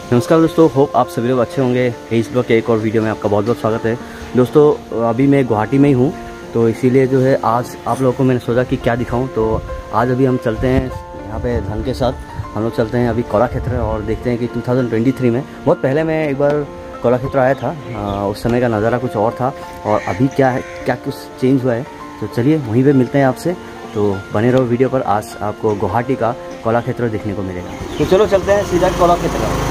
नमस्कार दोस्तों, होप आप सभी लोग अच्छे होंगे। इस ब्लॉग के एक और वीडियो में आपका बहुत बहुत स्वागत है। दोस्तों अभी मैं गुवाहाटी में ही हूँ, तो इसीलिए जो है आज आप लोगों को मैंने सोचा कि क्या दिखाऊं। तो आज अभी हम चलते हैं यहाँ पे धन के साथ, हम लोग चलते हैं अभी कलाक्षेत्र और देखते हैं कि 2023 में, बहुत पहले मैं एक बार कलाक्षेत्र आया था, उस समय का नज़ारा कुछ और था और अभी क्या है, क्या कुछ चेंज हुआ है। तो चलिए वहीं पर मिलते हैं आपसे। तो बने रहो वीडियो पर, आज आपको गुवाहाटी का कलाक्षेत्र देखने को मिलेगा। तो चलो चलते हैं सीधा कलाक्षेत्र।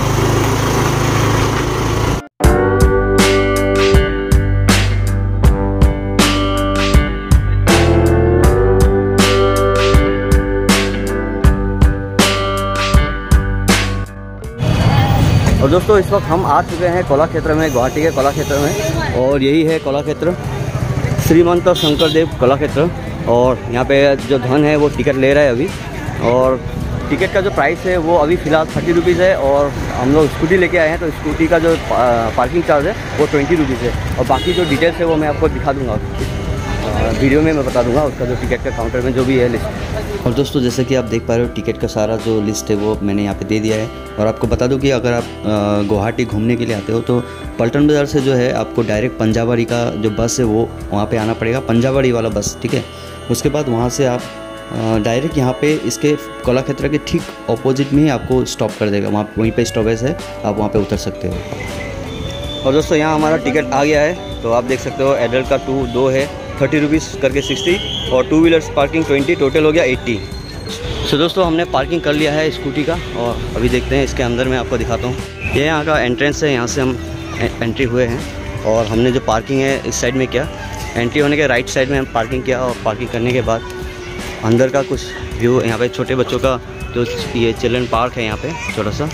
और दोस्तों इस वक्त हम आ चुके हैं कलाक्षेत्र में, गुवाहाटी के कलाक्षेत्र में, और यही है कलाक्षेत्र श्रीमंत शंकरदेव कलाक्षेत्र। और यहाँ पे जो धन है वो टिकट ले रहा है अभी, और टिकट का जो प्राइस है वो अभी फ़िलहाल 30 रुपीज़ है। और हम लोग स्कूटी लेके आए हैं, तो स्कूटी का जो पार्किंग चार्ज है वो 20 रुपीज़ है। और बाकी जो डिटेल्स है वो मैं आपको दिखा दूँगा, वीडियो में मैं बता दूंगा उसका, जो टिकट का काउंटर में जो भी है लिस्ट। और दोस्तों जैसे कि आप देख पा रहे हो, टिकट का सारा जो लिस्ट है वो मैंने यहाँ पे दे दिया है। और आपको बता दूं कि अगर आप गुवाहाटी घूमने के लिए आते हो तो पल्टन बाज़ार से जो है आपको डायरेक्ट पंजाबबाड़ी का जो बस है वो वहाँ पे आना पड़ेगा, पंजाबबाड़ी वाला बस, ठीक है। उसके बाद वहाँ से आप डायरेक्ट यहाँ पे इसके कलाक्षेत्र के ठीक ऑपोजिट में ही आपको स्टॉप कर देगा, वहीं पर स्टॉपेज है, आप वहाँ पर उतर सकते हो। और दोस्तों यहाँ हमारा टिकट आ गया है, तो आप देख सकते हो एडल्ट का 2 है 30 रुपीज़ करके 60, और 2 व्हीलर्स पार्किंग 20, टोटल हो गया 80। सो दोस्तों हमने पार्किंग कर लिया है स्कूटी का, और अभी देखते हैं इसके अंदर मैं आपको दिखाता हूँ। ये यहाँ का एंट्रेंस है, यहाँ से हम एंट्री हुए हैं। और हमने जो पार्किंग है इस साइड में किया, एंट्री होने के राइट साइड में हम पार्किंग किया। और पार्किंग करने के बाद अंदर का कुछ व्यू, यहाँ पे छोटे बच्चों का जो ये चिल्ड्रन पार्क है यहाँ पे छोटा सा।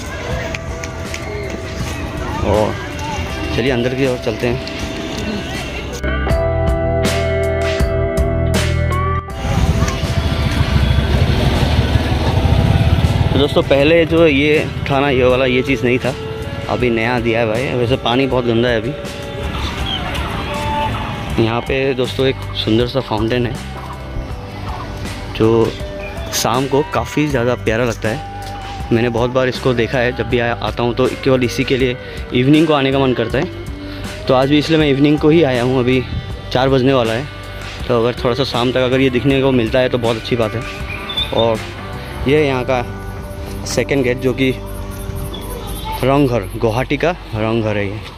और चलिए अंदर की ओर चलते हैं। तो दोस्तों पहले जो ये था ना, ये वाला ये चीज़ नहीं था, अभी नया दिया है भाई। वैसे पानी बहुत गंदा है अभी। यहाँ पे दोस्तों एक सुंदर सा फाउंटेन है जो शाम को काफ़ी ज़्यादा प्यारा लगता है। मैंने बहुत बार इसको देखा है, जब भी आता हूँ तो केवल इसी के लिए इवनिंग को आने का मन करता है। तो आज भी इसलिए मैं इवनिंग को ही आया हूँ। अभी 4 बजने वाला है, तो अगर थोड़ा सा शाम तक अगर ये दिखने को मिलता है तो बहुत अच्छी बात है। और ये यहाँ का सेकंड गेट, जो कि रंगघर, गुवाहाटी का रंगघर है ये।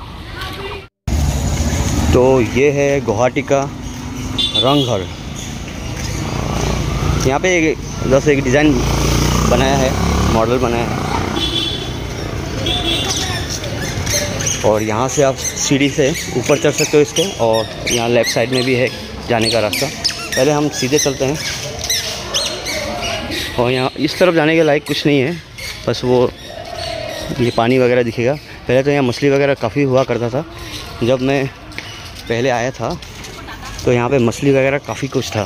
तो ये है गुवाहाटी का रंगघर। यहाँ पे जैसे एक डिज़ाइन बनाया है, मॉडल बनाया है। और यहाँ से आप सीढ़ी से ऊपर चढ़ सकते हो इसके, और यहाँ लेफ़्ट साइड में भी है जाने का रास्ता। पहले हम सीधे चलते हैं। और यहाँ इस तरफ जाने के लायक कुछ नहीं है, बस वो ये पानी वगैरह दिखेगा। पहले तो यहाँ मछली वगैरह काफ़ी हुआ करता था, जब मैं पहले आया था तो यहाँ पे मछली वगैरह काफ़ी कुछ था।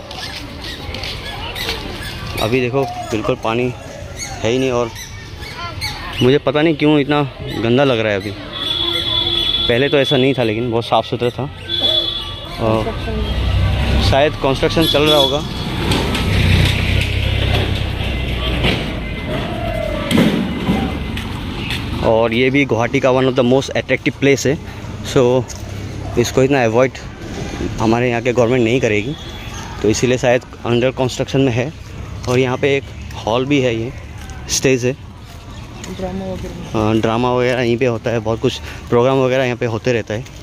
अभी देखो बिल्कुल पानी है ही नहीं, और मुझे पता नहीं क्यों इतना गंदा लग रहा है अभी। पहले तो ऐसा नहीं था, लेकिन बहुत साफ़ सुथरा था। और शायद कंस्ट्रक्शन चल रहा होगा। और ये भी गुवाहाटी का one of the most attractive place है। सो इसको इतना अवॉइड हमारे यहाँ के गवर्नमेंट नहीं करेगी, तो इसीलिए शायद अंडर कंस्ट्रक्शन में है। और यहाँ पे एक हॉल भी है, ये स्टेज है, ड्रामा वगैरह यहीं पे होता है, बहुत कुछ प्रोग्राम वगैरह यहाँ पे होते रहता है।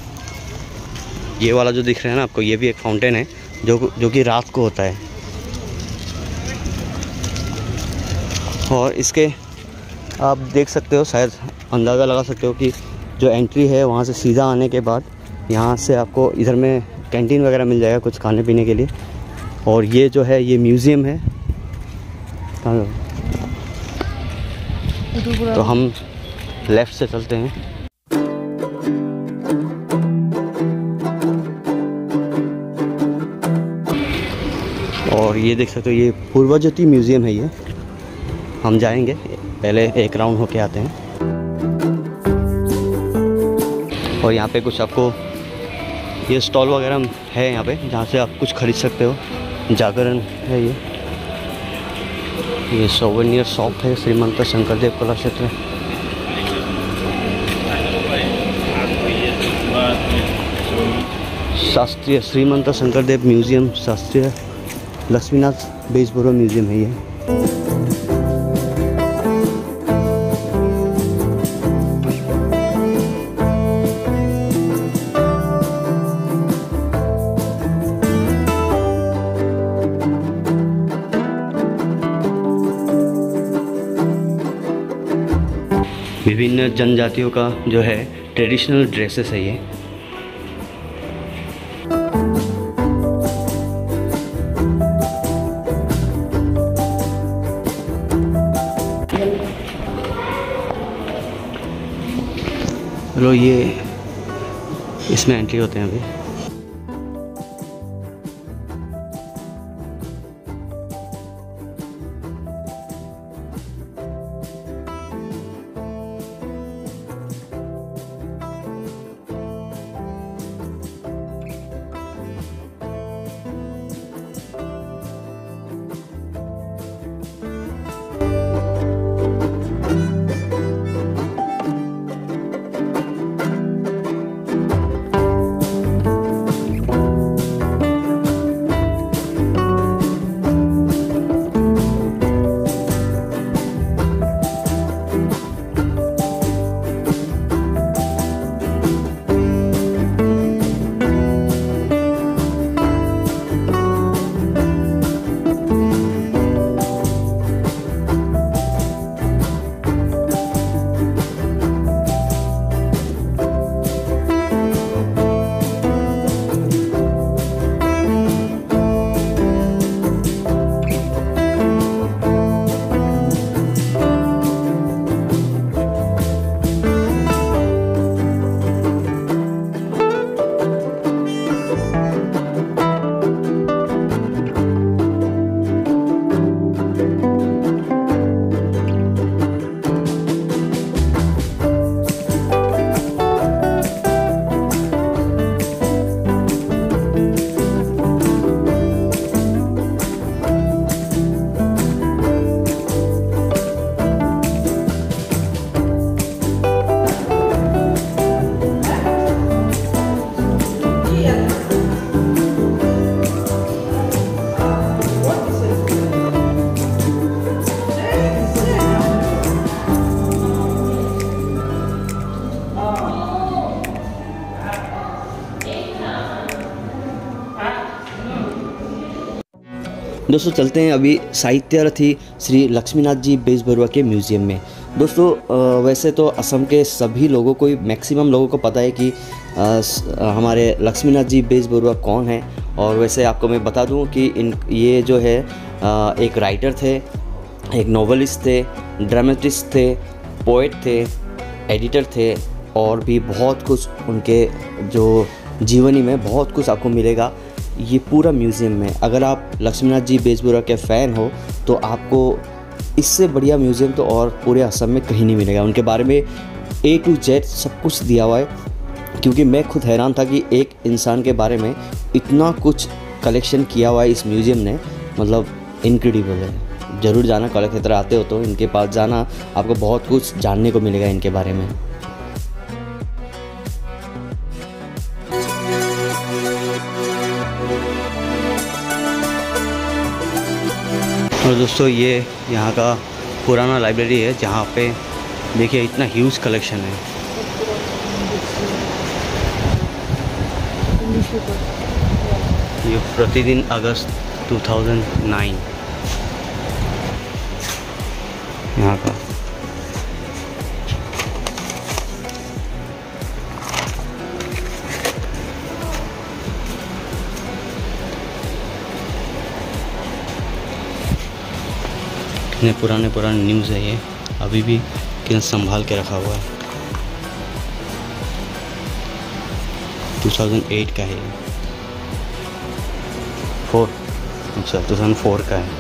ये वाला जो दिख रहा है ना आपको, ये भी एक फाउंटेन है जो कि रात को होता है। और इसके आप देख सकते हो, शायद अंदाज़ा लगा सकते हो कि जो एंट्री है वहाँ से सीधा आने के बाद यहाँ से आपको इधर में कैंटीन वगैरह मिल जाएगा कुछ खाने पीने के लिए। और ये जो है ये म्यूज़ियम है। तो हम लेफ़्ट से चलते हैं। और ये देख सकते हो, ये पूर्वज्योति म्यूज़ियम है ये। हम जाएंगे, पहले एक राउंड होके आते हैं। और यहाँ पे कुछ आपको ये स्टॉल वगैरह है यहाँ पे, जहाँ से आप कुछ खरीद सकते हो। जागरण है ये सोवेनियर शॉप है, श्रीमंत शंकरदेव कलाक्षेत्र। शास्त्रीय श्रीमंत शंकरदेव म्यूजियम, शास्त्रीय लक्ष्मीनाथ बेजबरुआ म्यूजियम है ये। विभिन्न जनजातियों का जो है ट्रेडिशनल ड्रेसेस है ये। चलो ये इसमें एंट्री होते हैं अभी। दोस्तों चलते हैं अभी साहित्यरथी श्री लक्ष्मीनाथ जी बेजबरुआ के म्यूज़ियम में। दोस्तों वैसे तो असम के सभी लोगों को, मैक्सिमम लोगों को पता है कि हमारे लक्ष्मीनाथ जी बेजबरुआ कौन है। और वैसे आपको मैं बता दूं कि ये जो है एक राइटर थे, एक नॉवेलिस्ट थे, ड्रामेटिस्ट थे, पोएट थे, एडिटर थे और भी बहुत कुछ उनके जो जीवनी में बहुत कुछ आपको मिलेगा ये पूरा म्यूज़ियम में। अगर आप लक्ष्मीनाथ जी बेजबरुआ के फ़ैन हो तो आपको इससे बढ़िया म्यूज़ियम तो और पूरे असम में कहीं नहीं मिलेगा। उनके बारे में A to Z सब कुछ दिया हुआ है, क्योंकि मैं खुद हैरान था कि एक इंसान के बारे में इतना कुछ कलेक्शन किया हुआ है इस म्यूज़ियम ने, मतलब इनक्रेडिबल है। ज़रूर जाना, कलाक्षेत्र आते हो तो इनके पास जाना, आपको बहुत कुछ जानने को मिलेगा इनके बारे में। और दोस्तों ये यहाँ का पुराना लाइब्रेरी है जहाँ पे देखिए इतना ह्यूज कलेक्शन है। ये प्रतिदिन अगस्त 2009 यहाँ का। इतने पुराने न्यूज़ है ये, अभी भी कितना संभाल के रखा हुआ है। 2008 का है, 2004 का है।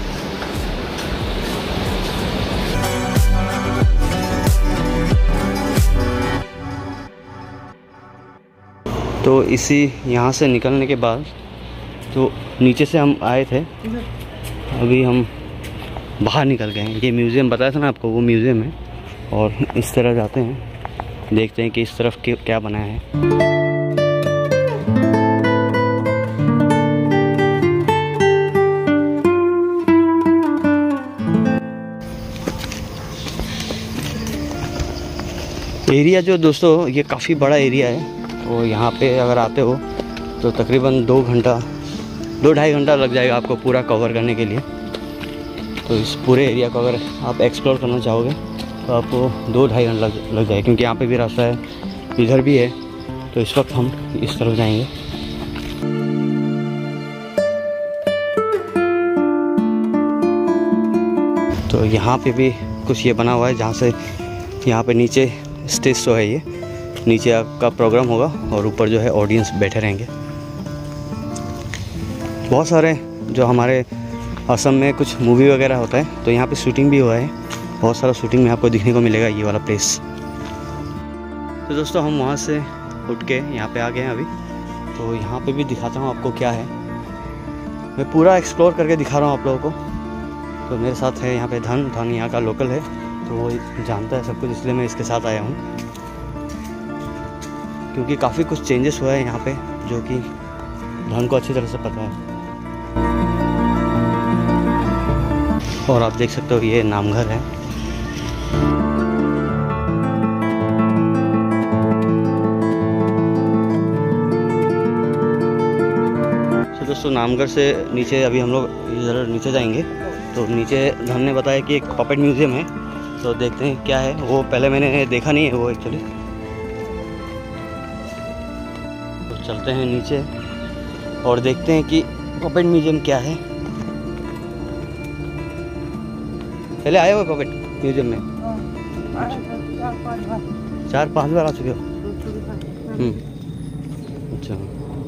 तो इसी यहाँ से निकलने के बाद तो नीचे से हम आए थे, अभी हम बाहर निकल गए हैं। ये म्यूज़ियम बताया था ना आपको, वो म्यूज़ियम है। और इस तरह जाते हैं, देखते हैं कि इस तरफ क्या बनाया है। एरिया जो दोस्तों ये काफ़ी बड़ा एरिया है और यहाँ पे अगर आते हो तो तकरीबन 2-2.5 घंटा लग जाएगा आपको पूरा कवर करने के लिए। तो इस पूरे एरिया को अगर आप एक्सप्लोर करना चाहोगे तो आपको 2-2.5 घंटा लग जाएगा, क्योंकि यहाँ पे भी रास्ता है, इधर भी है। तो इस वक्त हम इस तरफ जाएंगे। तो यहाँ पे भी कुछ ये बना हुआ है, जहाँ से यहाँ पे नीचे स्टेज शो है, ये नीचे आपका प्रोग्राम होगा और ऊपर जो है ऑडियंस बैठे रहेंगे। बहुत सारे जो हमारे असम में कुछ मूवी वगैरह होता है तो यहाँ पे शूटिंग भी हुआ है, बहुत सारा शूटिंग में आपको दिखने को मिलेगा ये वाला प्लेस। तो दोस्तों हम वहाँ से उठ के यहाँ पे आ गए हैं अभी। तो यहाँ पे भी दिखाता हूँ आपको क्या है, मैं पूरा एक्सप्लोर करके दिखा रहा हूँ आप लोगों को। तो मेरे साथ है यहाँ पे धन यहाँ का लोकल है, तो वो जानता है सब कुछ, इसलिए मैं इसके साथ आया हूँ। क्योंकि काफ़ी कुछ चेंजेस हुआ है यहाँ पे जो कि धन को अच्छी तरह से पता है। और आप देख सकते हो ये नामघर है। तो दोस्तों नामघर से नीचे अभी हम लोग इधर नीचे जाएंगे। तो नीचे धन ने बताया कि एक पपेट म्यूज़ियम है, तो देखते हैं क्या है वो। पहले मैंने देखा नहीं है वो एक्चुअली। तो चलते हैं नीचे और देखते हैं कि पपेट म्यूज़ियम क्या है। पहले आए हो पपेट म्यूज़ियम में? 4-5 बार आ चुके हो? अच्छा,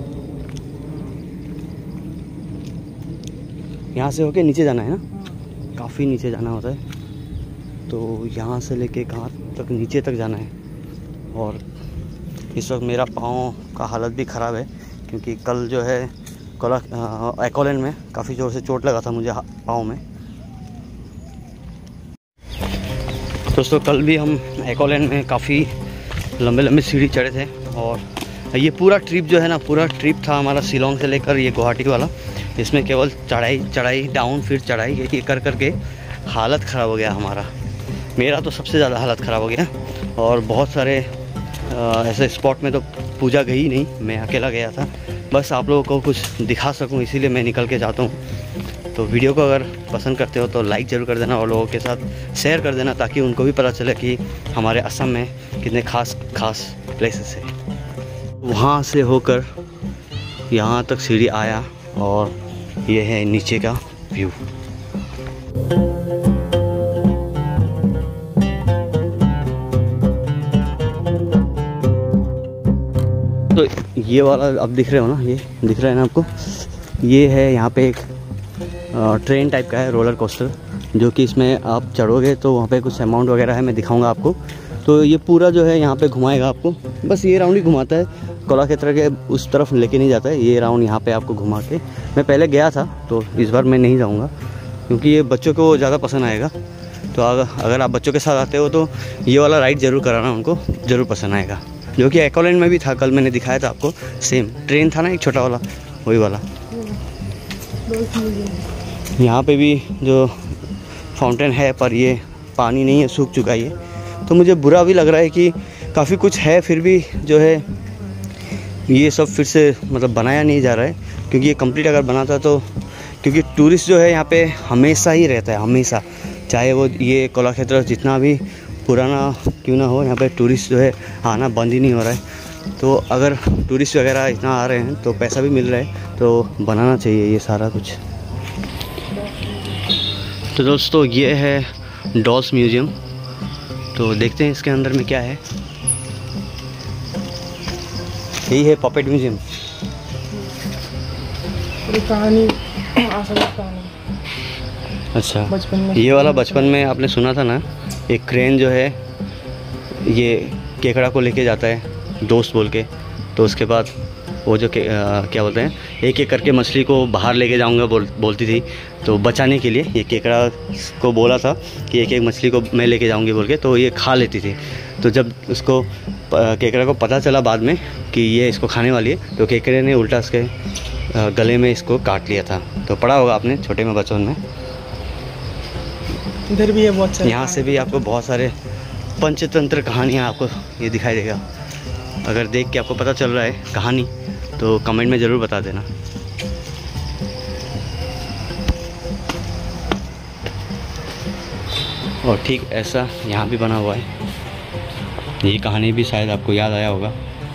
यहाँ से होके नीचे जाना है ना? काफ़ी नीचे जाना होता है। तो यहाँ से लेके कहाँ तक नीचे तक जाना है। और इस वक्त मेरा पाँव का हालत भी ख़राब है, क्योंकि कल जो है एक्वालैंड में काफ़ी ज़ोर से चोट लगा था मुझे पाँव में। दोस्तों कल भी हम एक्वालैंड में काफ़ी लंबे सीढ़ी चढ़े थे। और ये पूरा ट्रिप जो है ना, पूरा ट्रिप था हमारा शिलोंग से लेकर ये गुवाहाटी वाला। इसमें केवल चढ़ाई डाउन फिर चढ़ाई, ये कर करके हालत ख़राब हो गया हमारा। मेरा तो सबसे ज़्यादा हालत ख़राब हो गया। और बहुत सारे ऐसे स्पॉट में तो पूजा गई नहीं, मैं अकेला गया था। बस आप लोगों को कुछ दिखा सकूं इसीलिए मैं निकल के जाता हूं। तो वीडियो को अगर पसंद करते हो तो लाइक ज़रूर कर देना और लोगों के साथ शेयर कर देना, ताकि उनको भी पता चले कि हमारे असम में कितने खास प्लेसेस हैं। वहाँ से होकर यहाँ तक सीढ़ी आया और ये है नीचे का व्यू। तो ये वाला अब दिख रहे हो ना, ये दिख रहा है ना आपको, ये है यहाँ पे एक ट्रेन टाइप का है, रोलर कोस्टर, जो कि इसमें आप चढ़ोगे तो वहाँ पे कुछ अमाउंट वगैरह है, मैं दिखाऊंगा आपको। तो ये पूरा जो है यहाँ पे घुमाएगा आपको, बस ये राउंड ही घुमाता है, कलाक्षेत्र के उस तरफ लेके नहीं जाता है। ये राउंड यहाँ पे आपको घुमा के, मैं पहले गया था तो इस बार मैं नहीं जाऊँगा, क्योंकि ये बच्चों को ज़्यादा पसंद आएगा। तो अगर आप बच्चों के साथ आते हो तो ये वाला राइड ज़रूर कराना, उनको ज़रूर पसंद आएगा। जो कि एक्वालैंड में भी था, कल मैंने दिखाया था आपको, सेम ट्रेन था ना एक छोटा वाला, वही वाला। यहाँ पे भी जो फाउंटेन है पर ये पानी नहीं है, सूख चुका है ये। तो मुझे बुरा भी लग रहा है कि काफ़ी कुछ है फिर भी जो है ये सब फिर से मतलब बनाया नहीं जा रहा है, क्योंकि ये कंप्लीट अगर बनाता तो, क्योंकि टूरिस्ट जो है यहाँ पे हमेशा ही रहता है, हमेशा, चाहे वो ये कलाक्षेत्र जितना भी पुराना क्यों ना हो, यहाँ पे टूरिस्ट जो है आना बंद ही नहीं हो रहा है। तो अगर टूरिस्ट वगैरह इतना आ रहे हैं तो पैसा भी मिल रहा है, तो बनाना चाहिए ये सारा कुछ। तो दोस्तों ये है डॉल्स म्यूज़ियम, तो देखते हैं इसके अंदर में क्या है। यही है पपेट म्यूज़ियम। कहानी अच्छा, बचपन में ये वाला बचपन में आपने सुना था ना, एक क्रेन जो है ये केकड़ा को लेके जाता है दोस्त बोल के, तो उसके बाद वो जो क्या बोलते हैं, एक एक करके मछली को बाहर लेके जाऊंगा बोलती थी। तो बचाने के लिए ये केकड़ा को बोला था कि एक एक मछली को मैं लेके जाऊंगी बोल के, तो ये खा लेती थी। तो जब उसको केकड़ा को पता चला बाद में कि ये इसको खाने वाली है, तो केकड़े ने उल्टा उसके गले में इसको काट लिया था। तो पढ़ा होगा आपने छोटे में बचपन में। इधर भी है बहुत सारे। यहाँ से भी आपको बहुत सारे पंचतंत्र कहानियाँ आपको ये दिखाई देगा। अगर देख के आपको पता चल रहा है कहानी तो कमेंट में ज़रूर बता देना। और ठीक ऐसा यहाँ भी बना हुआ है। ये कहानी भी शायद आपको याद आया होगा।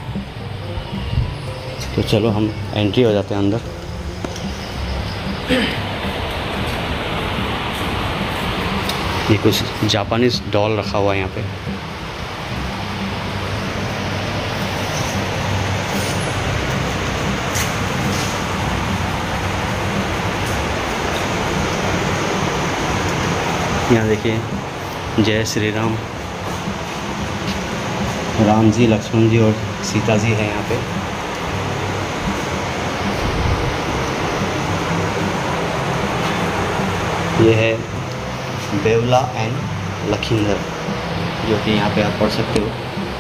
तो चलो हम एंट्री हो जाते हैं अंदर। ये कुछ जापानीज डॉल रखा हुआ है यहाँ पे। यहाँ देखिए जय श्री राम, राम जी, लक्ष्मण जी और सीता जी है यहाँ पे। ये है बेवला एंड लखींदर, जो कि यहाँ पे आप पढ़ सकते हो।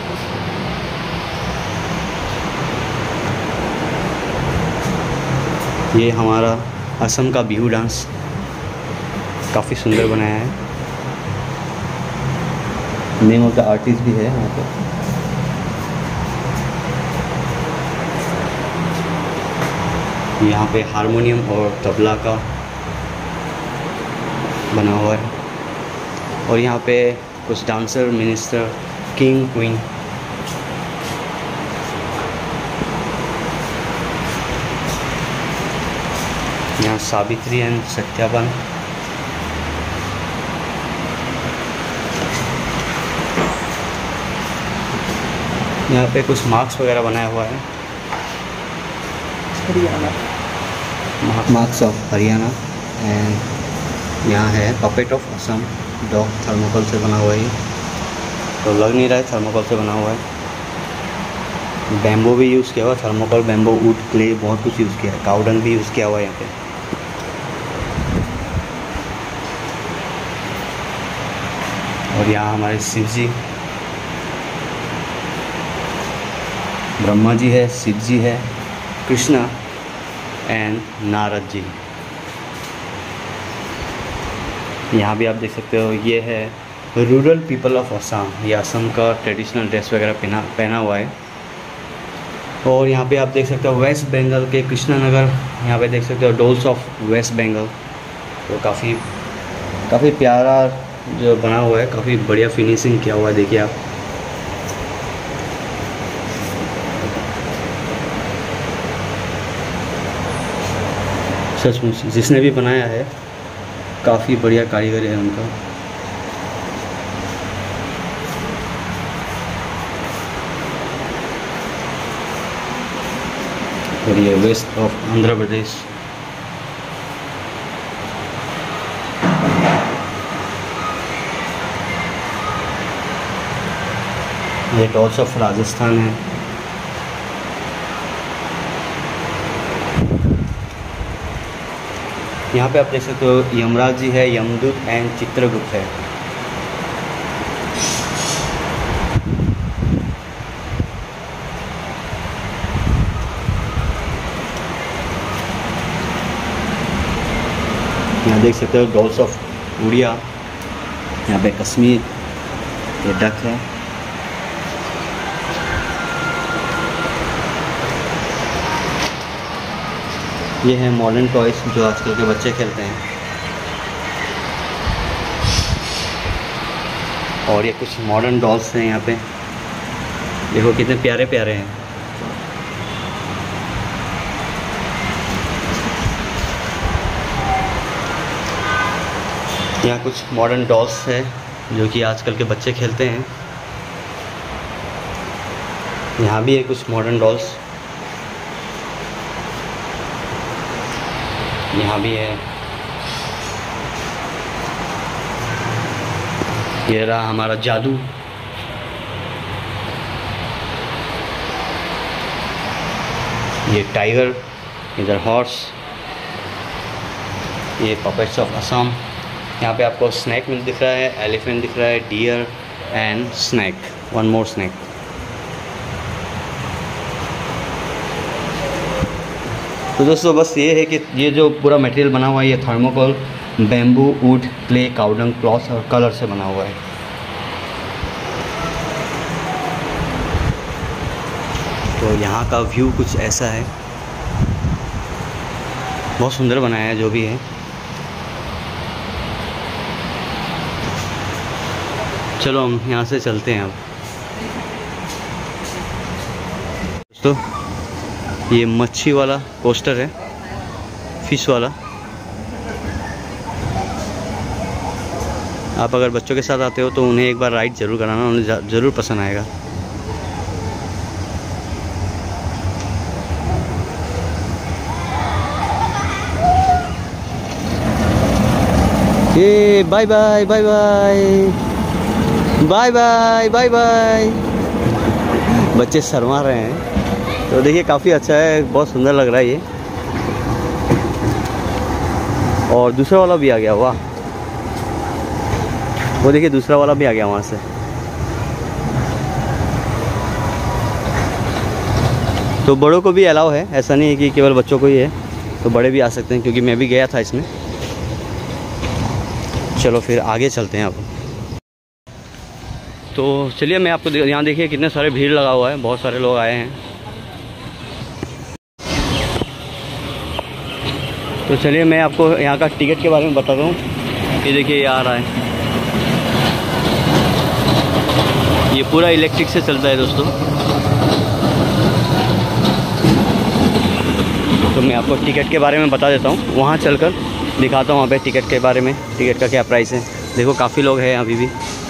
ये हमारा असम का बिहू डांस काफ़ी सुंदर बनाया है। नेम ऑफ द आर्टिस्ट भी है यहाँ पे। यहाँ पे हारमोनियम और तबला का बना हुआ है। और यहाँ पे कुछ डांसर, मिनिस्टर, किंग, क्वीन। यहाँ सावित्री एंड सत्यावन। यहाँ पे कुछ मार्क्स वगैरह बनाया हुआ है। Haryana, masks of Haryana. And यहाँ है puppet of Assam, dog thermocol से बना हुआ है। तो लग नहीं रहा है थर्मोकोल से बना हुआ है। बैम्बो भी यूज़ किया हुआ है, थर्मोकोल, बैम्बो, वुड, क्ले, बहुत कुछ यूज़ किया है। काउडंग भी यूज़ किया हुआ है यहाँ पे। और यहाँ हमारे शिव जी, ब्रह्मा जी है, शिव जी है, कृष्णा एंड नारद जी। यहाँ भी आप देख सकते हो। ये है रूरल पीपल ऑफ असम। ये असम का ट्रेडिशनल ड्रेस वगैरह पहना हुआ है। और यहाँ पे आप देख सकते हो वेस्ट बंगाल के कृष्णानगर, यहाँ पे देख सकते हो डोल्स ऑफ वेस्ट बंगाल। तो काफ़ी प्यारा जो बना हुआ है, काफ़ी बढ़िया फिनिशिंग किया हुआ है। देखिए आप, सचमुच जिसने भी बनाया है काफ़ी बढ़िया कारीगर है उनका। और ये वेस्ट ऑफ आंध्र प्रदेश। ये डॉल्स ऑफ राजस्थान है। यहाँ पे आप देख सकते हो यमराज जी है, यमदूत एंड चित्रगुप्त है। यहाँ देख सकते हो डॉल्स ऑफ उड़िया। यहाँ पे कश्मीर, ये डक है। ये है मॉडर्न टॉयज जो आजकल के बच्चे खेलते हैं। और ये कुछ मॉडर्न डॉल्स हैं यहाँ पे। देखो कितने प्यारे प्यारे हैं। यहाँ कुछ मॉडर्न डॉल्स है जो कि आजकल के बच्चे खेलते हैं। यहाँ भी है कुछ मॉडर्न डॉल्स। यहाँ भी है। ये रहा हमारा जादू। ये टाइगर, इधर हॉर्स। ये पपेट्स ऑफ असम। यहाँ पे आपको स्नैक मिल दिख रहा है, एलिफेंट दिख रहा है, deer and snake, one more snake. तो दोस्तों बस ये है कि ये जो पूरा मटेरियल बना हुआ है ये thermocol, bamboo, wood, clay, cow dung, cloth और कलर से बना हुआ है। तो यहाँ का व्यू कुछ ऐसा है, बहुत सुंदर बनाया है जो भी है। चलो हम यहाँ से चलते हैं अब। दोस्तों ये मच्छी वाला कोस्टर है, फिश वाला। आप अगर बच्चों के साथ आते हो तो उन्हें एक बार राइड ज़रूर कराना, उन्हें ज़रूर पसंद आएगा। ये bye bye bye bye bye bye bye bye. बच्चे शर्मा रहे हैं, तो देखिए काफ़ी अच्छा है, बहुत सुंदर लग रहा है ये। और दूसरा वाला भी आ गया, वाह, वो देखिए दूसरा वाला भी आ गया वहाँ से। तो बड़ों को भी अलाउ है, ऐसा नहीं है कि केवल बच्चों को ही है, तो बड़े भी आ सकते हैं, क्योंकि मैं भी गया था इसमें। चलो फिर आगे चलते हैं अब। तो चलिए मैं आपको यहाँ देखिए कितने सारे भीड़ लगा हुआ है, बहुत सारे लोग आए हैं। तो चलिए मैं आपको यहाँ का टिकट के बारे में बताता हूँ। ये देखिए ये आ रहा है, ये पूरा इलेक्ट्रिक से चलता है दोस्तों। तो मैं आपको टिकट के बारे में बता देता हूँ, वहाँ चलकर दिखाता हूँ वहाँ पे टिकट के बारे में, टिकट का क्या प्राइस है। देखो काफ़ी लोग हैं अभी भी।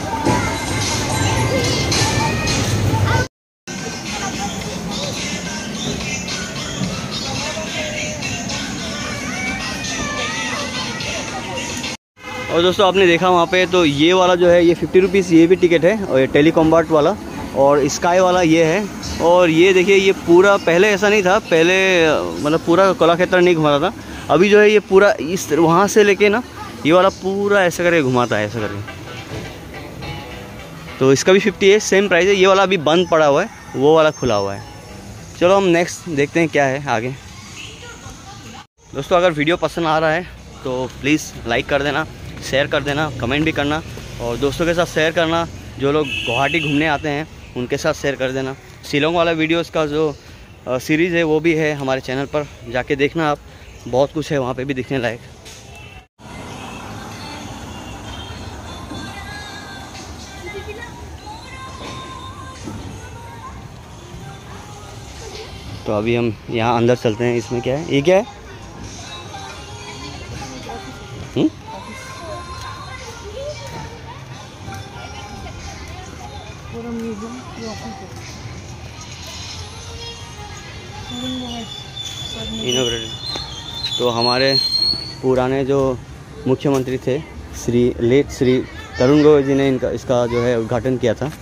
और दोस्तों आपने देखा वहाँ पे, तो ये वाला जो है ये 50 रुपीज़ ये भी टिकट है, और ये टेलीकॉम्बाट वाला, और स्काई वाला ये है। और ये देखिए ये पूरा, पहले ऐसा नहीं था, पहले मतलब पूरा कलाक्षेत्र नहीं घुमाता था। अभी जो है ये पूरा इस वहाँ से लेके ना ये वाला पूरा ऐसा करके घुमाता है, ऐसा करके। तो इसका भी 50 है, सेम प्राइस है। ये वाला अभी बंद पड़ा हुआ है, वो वाला खुला हुआ है। चलो हम नेक्स्ट देखते हैं क्या है आगे। दोस्तों अगर वीडियो पसंद आ रहा है तो प्लीज़ लाइक कर देना, शेयर कर देना, कमेंट भी करना, और दोस्तों के साथ शेयर करना। जो लोग गुवाहाटी घूमने आते हैं उनके साथ शेयर कर देना। शिलोंग वाला वीडियोस का जो सीरीज़ है वो भी है हमारे चैनल पर, जाके देखना आप, बहुत कुछ है वहाँ पे भी दिखने लायक। तो अभी हम यहाँ अंदर चलते हैं। इसमें क्या है, ये क्या है? इनॉग्रेटेड। तो हमारे पुराने जो मुख्यमंत्री थे श्री तरुण गोगोई जी ने इसका जो है उद्घाटन किया था।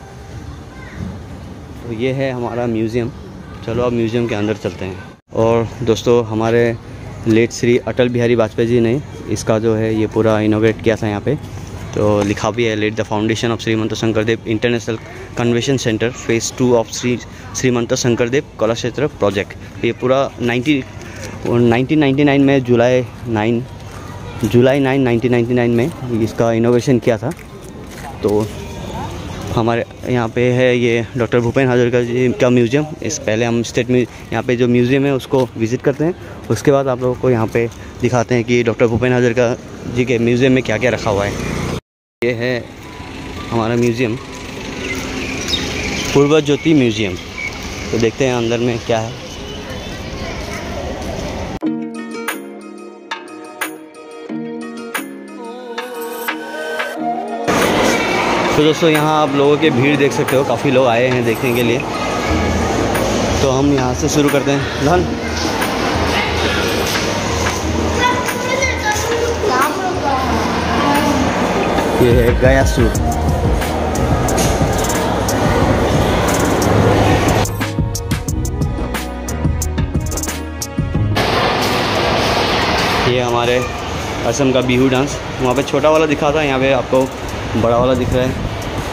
तो ये है हमारा म्यूज़ियम। चलो अब म्यूज़ियम के अंदर चलते हैं। और दोस्तों हमारे लेट श्री अटल बिहारी वाजपेयी जी ने इसका जो है ये पूरा इनॉग्रेट किया था यहाँ पे। तो लिखा भी है, laid the foundation of Shrimant Shankardev international convention centre phase 2 of Shrimant Shankardev Kalakshetra project. ये पूरा 1999 में जुलाई 9 1999 में इसका इनोवेशन किया था। तो हमारे यहाँ पे है ये डॉक्टर भूपेन हज़ारिका जी का म्यूज़ियम। इस पहले हम यहाँ पे जो म्यूज़ियम है उसको विज़िट करते हैं, उसके बाद आप लोगों को यहाँ पे दिखाते हैं कि डॉक्टर भूपेन हज़ारिका जी के म्यूज़ियम में क्या क्या रखा हुआ है। ये है हमारा म्यूज़ियम, पूर्व ज्योति म्यूज़ियम। तो देखते हैं अंदर में क्या है। तो दोस्तों यहाँ आप लोगों की भीड़ देख सकते हो, काफ़ी लोग आए हैं देखने के लिए। तो हम यहाँ से शुरू करते हैं। धन ये है गया सूट। ये हमारे असम का बिहू डांस। वहाँ पे छोटा वाला दिखा था, यहाँ पे आपको बड़ा वाला दिख रहा है।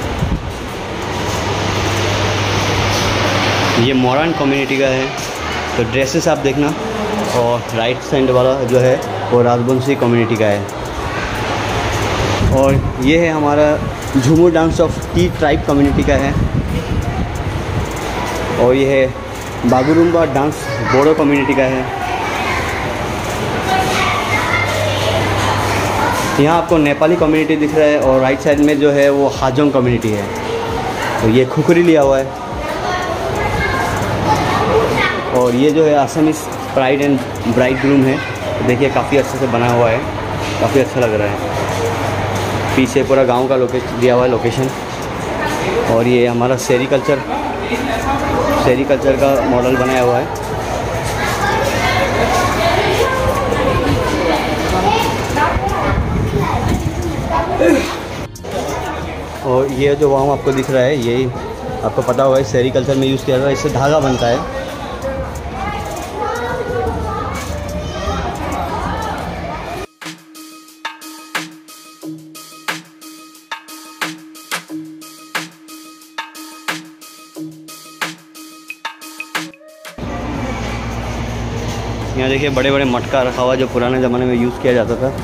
ये मॉडर्न कम्युनिटी का है। तो ड्रेसेस आप देखना। और राइट साइड वाला जो है वो राजवंशी कम्युनिटी का है। और ये है हमारा Jhumur dance of tea tribe community का है। और ये है बागुरुम्बा डांस बोडो कम्युनिटी का है। यहाँ आपको नेपाली कम्युनिटी दिख रहा है और राइट साइड में जो है वो हाजोंग कम्युनिटी है। तो ये खुखरी लिया हुआ है। और ये जो है Assamese pride and bride groom है। तो देखिए काफ़ी अच्छे से बना हुआ है, काफ़ी अच्छा लग रहा है। पीछे पूरा गांव का लोकेशन दिया हुआ है लोकेशन। और ये हमारा सेरिकल्चर का मॉडल बनाया हुआ है। और ये जो वाम आपको दिख रहा है, यही आपको पता होगा सेरिकल्चर में यूज़ किया जाता है। इससे धागा बनता है। यहाँ देखिए बड़े बड़े मटका रखा हुआ जो पुराने ज़माने में यूज़ किया जाता था।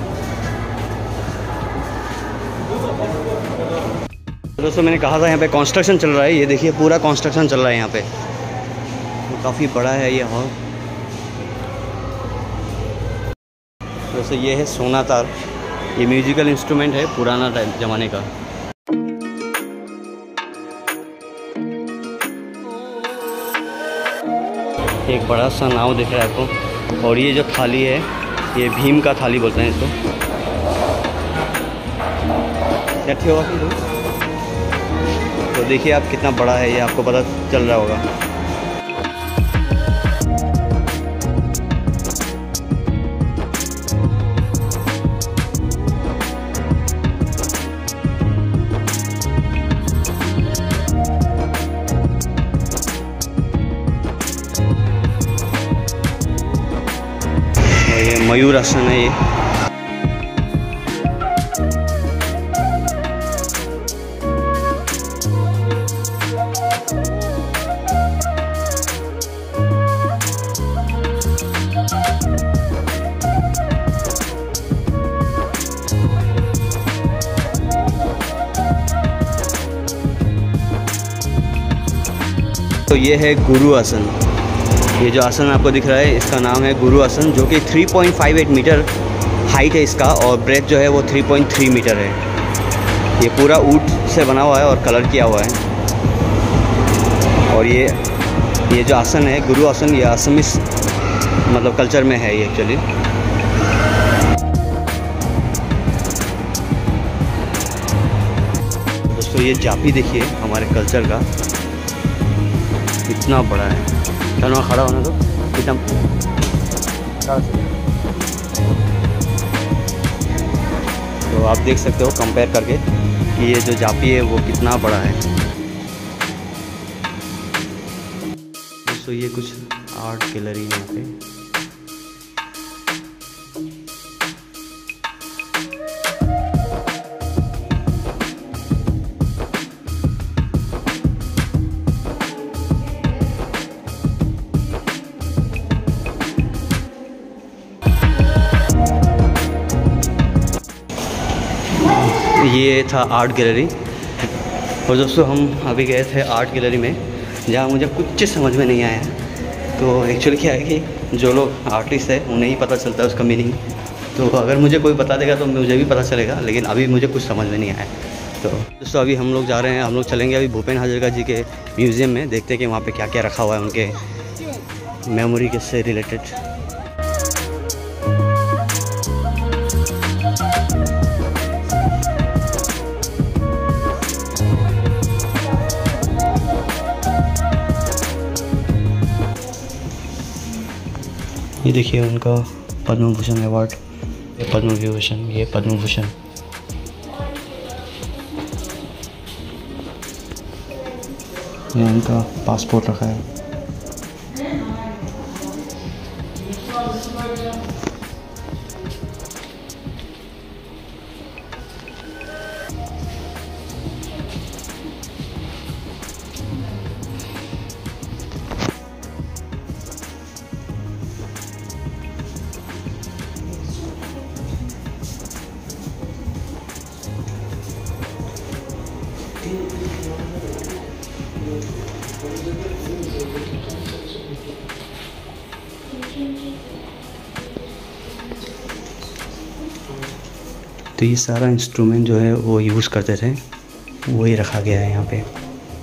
दोस्तों मैंने कहा था यहाँ पे कंस्ट्रक्शन चल रहा है। ये देखिए पूरा कंस्ट्रक्शन चल रहा है यहाँ पे। तो काफ़ी बड़ा है ये हॉल। दोस्तों ये है सोनातार। ये म्यूजिकल इंस्ट्रूमेंट है पुराना टाइम ज़माने का। एक बड़ा सा नाव दिख रहा है आपको। और ये जो थाली है ये भीम का थाली बोलते हैं इसको। क्या होगा तो देखिए आप कितना बड़ा है ये आपको पता चल रहा होगा। ये मयूर आसन है ये। तो ये है गुरु आसन। ये जो आसन आपको दिख रहा है इसका नाम है गुरु आसन, जो कि 3.58 मीटर हाइट है इसका और ब्रेथ जो है वो 3.3 मीटर है। ये पूरा ऊट से बना हुआ है और कलर किया हुआ है। और ये जो आसन है गुरु आसन, ये असमीज मतलब कल्चर में है ये एक्चुअली। दोस्तों ये जापी देखिए हमारे कल्चर का कितना बड़ा है। चलो खड़ा होना तो कितना। तो आप देख सकते हो कंपेयर करके कि ये जो जापी है वो कितना बड़ा है। दोस्तों ये कुछ आर्ट गैलरी है यहाँ पे। ये था आर्ट गैलरी। और दोस्तों हम अभी गए थे आर्ट गैलरी में जहाँ मुझे कुछ समझ में नहीं आया। तो एक्चुअली क्या है कि जो लोग आर्टिस्ट है उन्हें ही पता चलता है उसका मीनिंग। तो अगर मुझे कोई बता देगा तो मुझे भी पता चलेगा, लेकिन अभी मुझे कुछ समझ में नहीं आया। तो दोस्तों अभी हम लोग जा रहे हैं, हम लोग चलेंगे अभी भूपेन हज़ारिका जी के म्यूज़ियम में। देखते हैं कि वहाँ पे क्या क्या रखा हुआ है उनके मेमोरी के से रिलेटेड। ये देखिए उनका पद्म भूषण अवार्ड, पद्म विभूषण, ये पद्म भूषण। ये उनका पासपोर्ट रखा है। तो ये सारा इंस्ट्रूमेंट जो है वो यूज़ करते थे, वही रखा गया है यहाँ पे।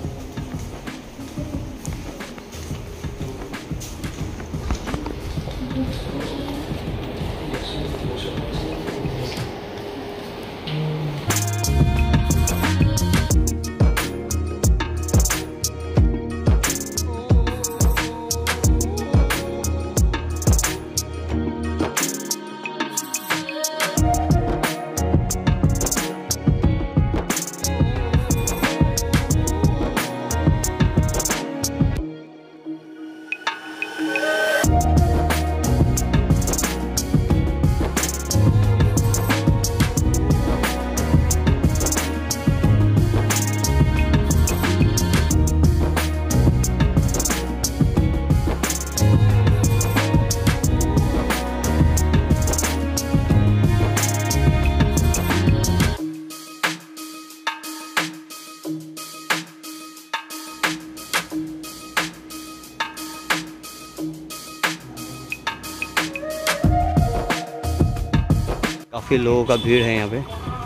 काफ़ी लोगों का भीड़ है यहाँ पे,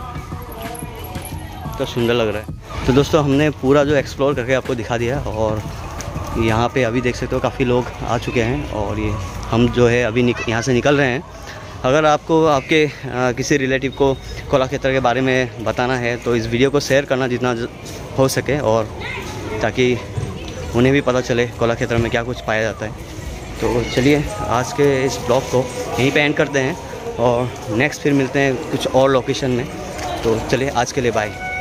तो सुंदर लग रहा है। तो दोस्तों हमने पूरा जो एक्सप्लोर करके आपको दिखा दिया, और यहाँ पे अभी देख सकते हो काफ़ी लोग आ चुके हैं, और ये हम जो है अभी यहाँ से निकल रहे हैं। अगर आपको आपके किसी रिलेटिव को कलाक्षेत्र के बारे में बताना है तो इस वीडियो को शेयर करना जितना हो सके, और ताकि उन्हें भी पता चले कलाक्षेत्र में क्या कुछ पाया जाता है। तो चलिए आज के इस ब्लॉग को यहीं पे एंड करते हैं, और नेक्स्ट फिर मिलते हैं कुछ और लोकेशन में। तो चलिए आज के लिए बाय।